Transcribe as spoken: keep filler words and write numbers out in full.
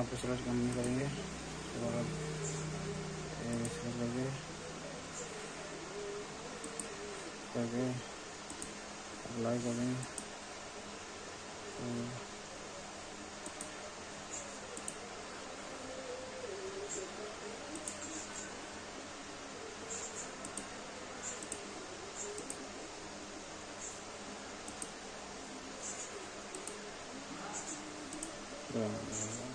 पे select company करेंगे, उसके बाद सेलेक्ट करके करके अप्लाई करेंगे। तो